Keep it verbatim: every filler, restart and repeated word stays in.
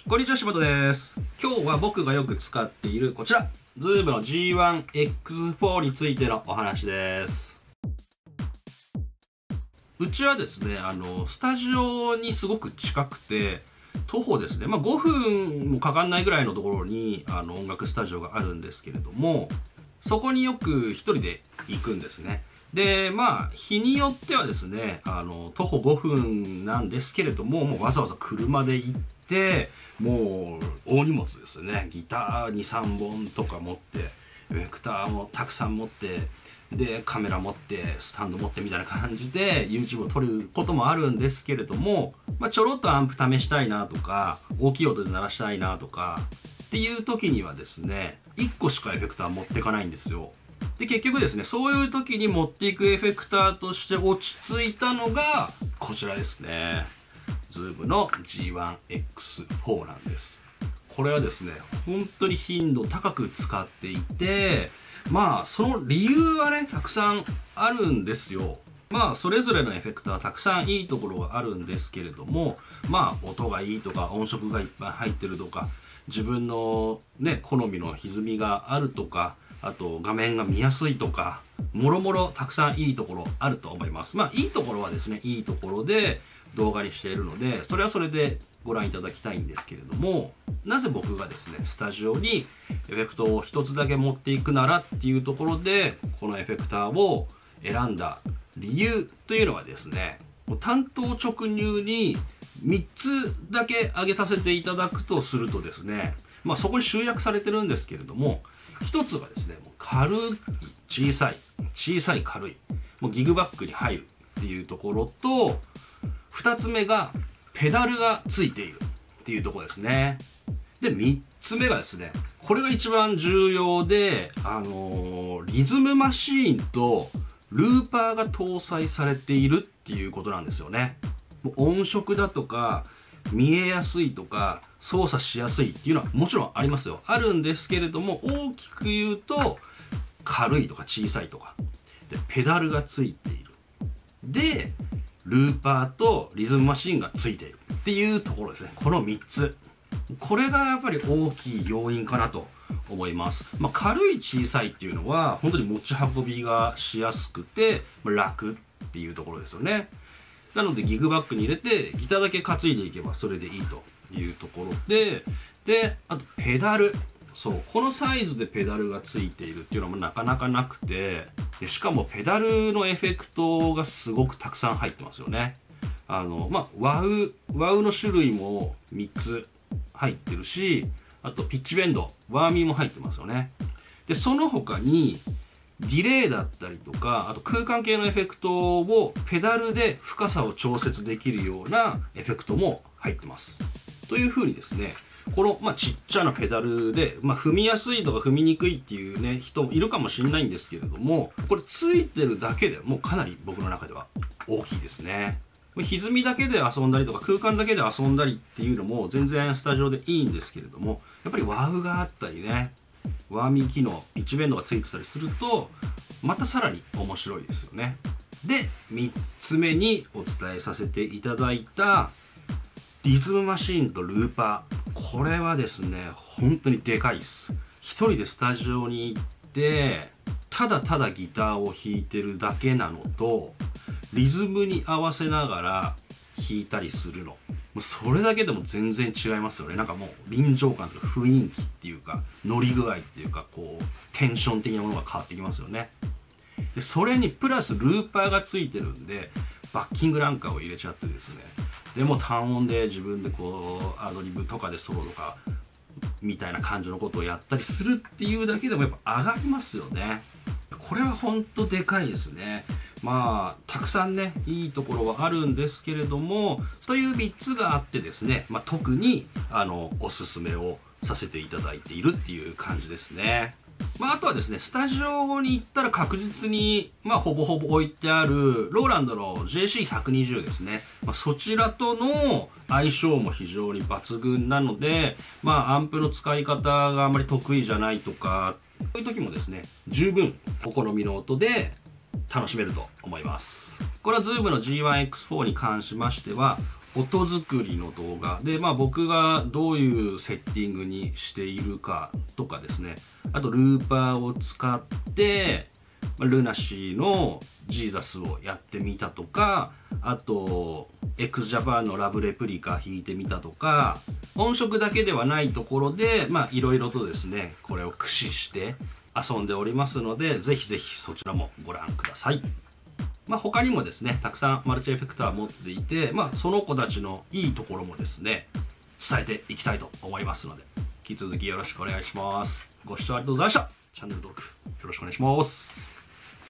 こんにちは、柴田です。今日は僕がよく使っているこちら、ズームの ジーワンエックスフォー についてのお話です。うちはですね、あの、スタジオにすごく近くて、徒歩ですね、まあごふんもかかんないぐらいのところにあの音楽スタジオがあるんですけれども、そこによく一人で行くんですね。で、まあ、日によってはですね、あの、徒歩ごふんなんですけれども、もうわざわざ車で行って、もう大荷物ですね。ギターに、さんぼんとか持って、エフェクターもたくさん持って、で、カメラ持って、スタンド持ってみたいな感じで YouTube を撮ることもあるんですけれども、まあ、ちょろっとアンプ試したいなとか、大きい音で鳴らしたいなとか、っていう時にはですね、いっこしかエフェクター持ってかないんですよ。で、結局ですね、そういう時に持っていくエフェクターとして落ち着いたのが、こちらですね。ズームの ジーワンエックスフォー なんです。これはですね、本当に頻度高く使っていて、まあ、その理由はね、たくさんあるんですよ。まあ、それぞれのエフェクターたくさんいいところがあるんですけれども、まあ、音がいいとか、音色がいっぱい入ってるとか、自分のね、好みの歪みがあるとか、あと画面が見やすいとか、もろもろたくさんいいところあると思います。まあ、いいところはですね、いいところで動画にしているので、それはそれでご覧いただきたいんですけれども、なぜ僕がですね、スタジオにエフェクトを一つだけ持っていくならっていうところで、このエフェクターを選んだ理由というのはですね、もう単刀直入にみっつだけ挙げさせていただくとするとですね、まあそこに集約されてるんですけれども、一つがですね、もう軽い、小さい、小さい軽い、もうギグバッグに入るっていうところと、二つ目がペダルがついているっていうところですね。で、三つ目がですね、これが一番重要で、あのー、リズムマシーンとルーパーが搭載されているっていうことなんですよね。もう音色だとか、見えやすいとか、操作しやすいっていうのはもちろんありますよ。あるんですけれども、大きく言うと、軽いとか小さいとか。で、ペダルがついている。で、ルーパーとリズムマシーンがついているっていうところですね。このみっつ。これがやっぱり大きい要因かなと思います。まあ、軽い小さいっていうのは、本当に持ち運びがしやすくて、楽っていうところですよね。なのでギグバッグに入れてギターだけ担いでいけばそれでいいというところで、で、あとペダル。そう、このサイズでペダルがついているっていうのもなかなかなくて、でしかもペダルのエフェクトがすごくたくさん入ってますよね。あの、まあ、ワウ、ワウの種類もみっつ入ってるし、あとピッチベンド、ワーミーも入ってますよね。で、その他に、ディレイだったりとか、あと空間系のエフェクトをペダルで深さを調節できるようなエフェクトも入ってます。という風にですね、この、まあ、ちっちゃなペダルで、まあ、踏みやすいとか踏みにくいっていうね、人もいるかもしれないんですけれども、これついてるだけでもうかなり僕の中では大きいですね。歪みだけで遊んだりとか空間だけで遊んだりっていうのも全然スタジオでいいんですけれども、やっぱりワウがあったりね、ワーミー機能、ピッチベンドがついてたりすると、またさらに面白いですよね。で、みっつめにお伝えさせていただいた、リズムマシーンとルーパー。これはですね、本当にでかいです。一人でスタジオに行って、ただただギターを弾いてるだけなのと、リズムに合わせながら弾いたりするの。もうそれだけでも全然違いますよね。なんかもう臨場感とか雰囲気っていうか、乗り具合っていうか、こう、テンション的なものが変わってきますよね。で、それにプラスルーパーがついてるんで、バッキングなんかを入れちゃってですね。でも単音で自分でこう、アドリブとかでソロとか、みたいな感じのことをやったりするっていうだけでもやっぱ上がりますよね。これはほんとでかいですね。まあ、たくさんね、いいところはあるんですけれども、そういうみっつがあってですね、まあ、特に、あの、おすすめをさせていただいているっていう感じですね。まあ、あとはですね、スタジオに行ったら確実に、まあ、ほぼほぼ置いてある、ローランドの ジェーシーひゃくにじゅう ですね。まあ、そちらとの相性も非常に抜群なので、まあ、アンプの使い方があまり得意じゃないとか、そういう時もですね、十分お好みの音で楽しめると思います。これは ズーム の ジーワンエックスフォー に関しましては、 音作りの動画で、まあ、僕がどういうセッティングにしているかとかですね、あとルーパーを使ってルナシーのジーザスをやってみたとか、あと x ジャパンのラブレプリカ弾いてみたとか、音色だけではないところでまあいろいろとですねこれを駆使して遊んでおりますので、ぜひぜひそちらもご覧ください。まあ、他にもですねたくさんマルチエフェクター持っていて、まあ、その子たちのいいところもですね伝えていきたいと思いますので、引き続きよろしくお願いします。ご視聴ありがとうございました。チャンネル登録よろしくお願いします。